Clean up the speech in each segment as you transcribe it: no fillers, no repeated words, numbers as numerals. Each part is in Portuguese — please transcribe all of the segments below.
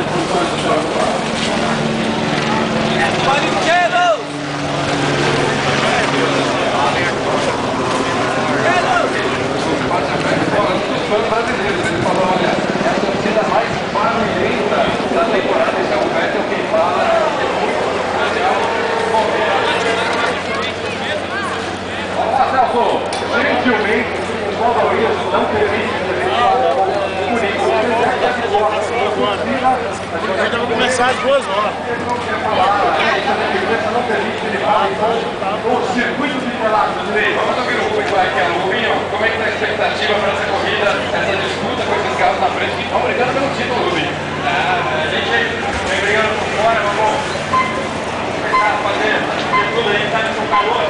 Gentilmente, o Valdoir não permite que a gente faça por isso. A gente vai começar às 2 horas. Ele não quer falar, a segurança não permite que ele fale o circuito de Interlagos. Vamos ouvir o público aqui, Rubinho. Como é que está a expectativa para essa corrida, essa disputa com esses carros na frente que estão brigando pelo título, Rubinho? A gente vem brigando por fora, vamos começar a fazer tudo aí, sabe, com calor.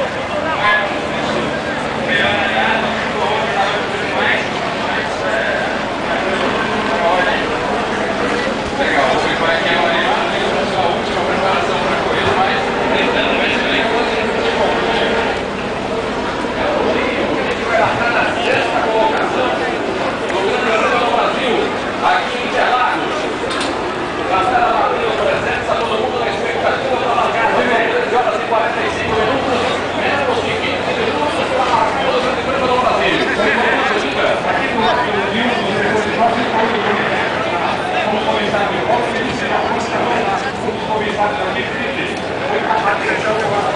Legal, o público vai aqui amanhã, a última preparação para a corrida, mas tentando ver se vem todos os de bom. Vai largar na sexta colocação do Campeonato do Brasil, aqui em Interlagos. Galera Madrid apresenta todo mundo na expectativa para largar de 13 horas e 45 minutos, menos de 15 minutos para marcar o Campeonato do Brasil. Aqui no nosso Brasil, vamos começar de volta e iniciar a música. Vamos começar daqui, Felipe. A direção é uma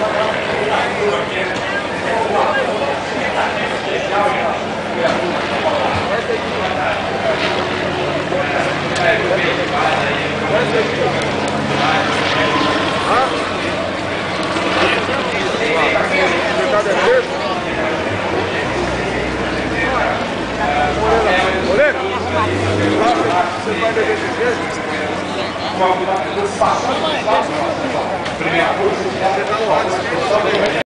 você vai beber de jeito? Primeira coisa, você está no